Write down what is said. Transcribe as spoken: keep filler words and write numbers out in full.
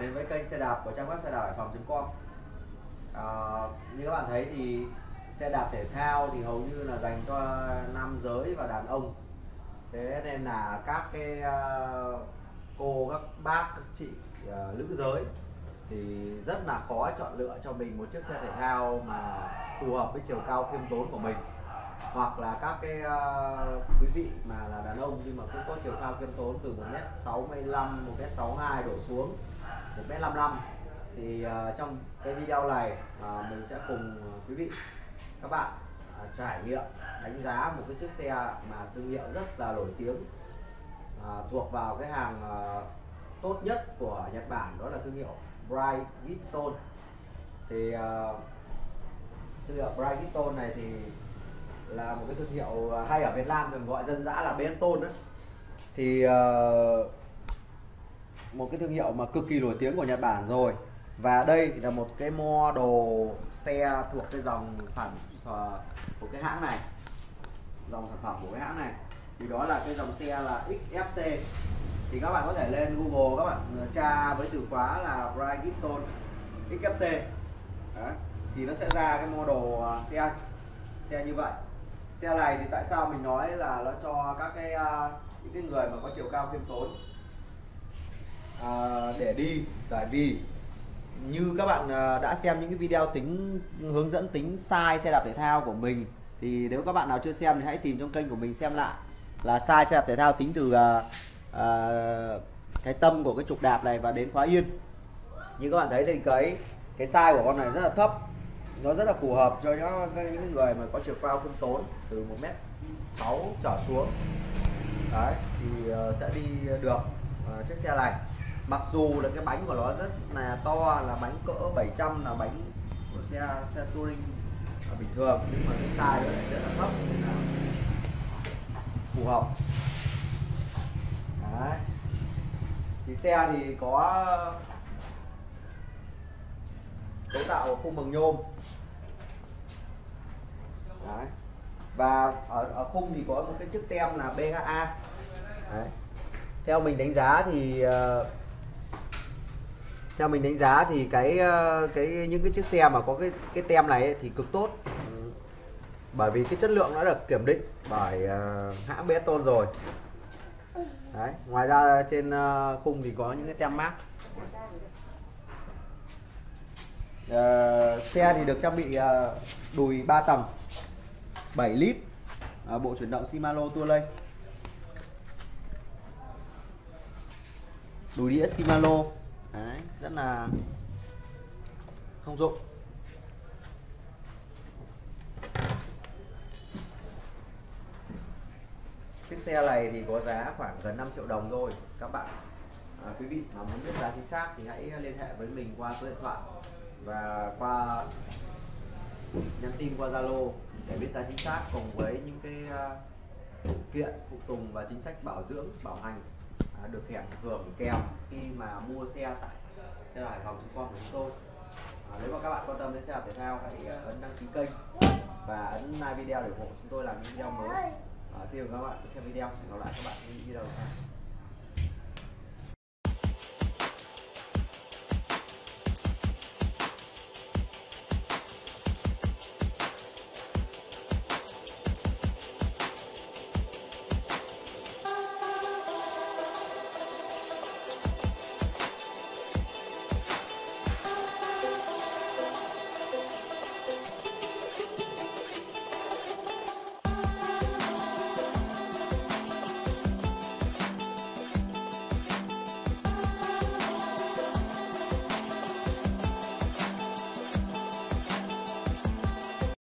đến với kênh xe đạp của trang web xe đạp hải phòng chấm com. à, Như các bạn thấy thì xe đạp thể thao thì hầu như là dành cho nam giới và đàn ông. Thế nên là các cái uh, cô, các bác, các chị uh, nữ giới thì rất là khó chọn lựa cho mình một chiếc xe thể thao mà phù hợp với chiều cao khiêm tốn của mình. Hoặc là các cái uh, quý vị mà là đàn ông nhưng mà cũng có chiều cao khiêm tốn từ một mét sáu mươi lăm, một mét sáu mươi hai đổ xuống một mét năm mươi lăm. Thì uh, trong cái video này uh, mình sẽ cùng uh, quý vị các bạn uh, trải nghiệm đánh giá một cái chiếc xe mà thương hiệu rất là nổi tiếng, uh, thuộc vào cái hàng uh, tốt nhất của Nhật Bản, đó là thương hiệu Bridgestone. Thì uh, thương hiệu Bridgestone này thì là một cái thương hiệu hay ở Việt Nam thường gọi dân dã là Benetton đó. Thì uh, một cái thương hiệu mà cực kỳ nổi tiếng của Nhật Bản rồi. Và đây là một cái model xe thuộc cái dòng sản của cái hãng này, dòng sản phẩm của cái hãng này thì đó là cái dòng xe là ích ép xê. Thì các bạn có thể lên Google, các bạn tra với từ khóa là Bridgestone ích ép xê. Đó, thì nó sẽ ra cái model xe xe như vậy. Xe này thì tại sao mình nói là nó cho các cái uh, những cái người mà có chiều cao khiêm tốn uh, để đi, tại vì như các bạn uh, đã xem những cái video tính hướng dẫn tính size xe đạp thể thao của mình, thì nếu các bạn nào chưa xem thì hãy tìm trong kênh của mình xem lại là size xe đạp thể thao tính từ uh, uh, cái tâm của cái trục đạp này và đến khóa yên. Như các bạn thấy thì cái cái size của con này rất là thấp, nó rất là phù hợp cho những, những người mà có chiều cao khiêm tốn từ một mét sáu trở xuống. Đấy, thì uh, sẽ đi được uh, chiếc xe này. Mặc dù là cái bánh của nó rất là to, là bánh cỡ bảy trăm, là bánh của xe xe touring bình thường, nhưng mà cái size này rất là thấp nên là phù hợp. Đấy, thì xe thì có cấu tạo khung bằng nhôm. Đấy. Và ở, ở khung thì có một cái chiếc tem là bê hát a. Đấy. Theo mình đánh giá thì uh, theo mình đánh giá thì cái uh, cái những cái chiếc xe mà có cái cái tem này ấy, thì cực tốt. Ừ. Bởi vì cái chất lượng đã được kiểm định bởi uh, hãng Benetton rồi. Đấy. Ngoài ra trên uh, khung thì có những cái tem mác. Uh, xe thì được trang bị uh, đùi ba tầng bảy lít, uh, bộ chuyển động Shimano Tourlay, đùi đĩa Shimano. Đấy, rất là thông dụng. Chiếc xe này thì có giá khoảng gần năm triệu đồng thôi các bạn. À, quý vị mà muốn biết giá chính xác thì hãy liên hệ với mình qua số điện thoại và qua nhắn tin qua Zalo để biết giá chính xác, cùng với những cái phụ kiện, phụ tùng và chính sách bảo dưỡng, bảo hành à, được hưởng hưởng kèm khi mà mua xe tại xe đạp Hải Phòng chấm com của chúng tôi. À, nếu mà các bạn quan tâm đến xe đạp thể thao hãy ấn đăng ký kênh và ấn like video để ủng hộ chúng tôi làm những video mới. À, xin chào các bạn xem video, hẹn gặp lại các bạn trong những video sau.